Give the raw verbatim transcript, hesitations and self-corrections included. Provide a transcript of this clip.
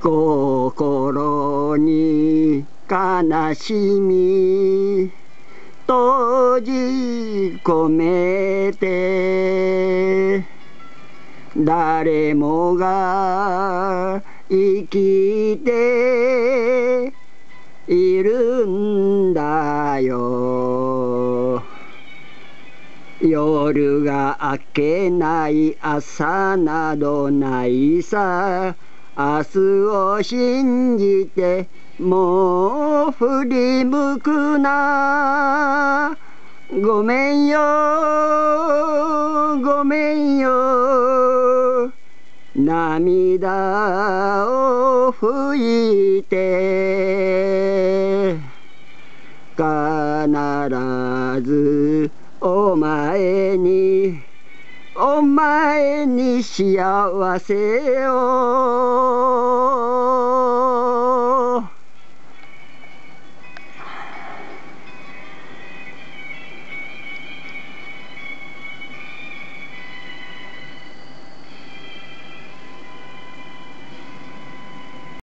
心に悲しみ閉じ込めて誰もが生きているんだよ。夜が明けない朝などないさ。明日を信じてもう振り向くな。ごめんよごめんよ涙を拭いて必ずお前にお前に幸せを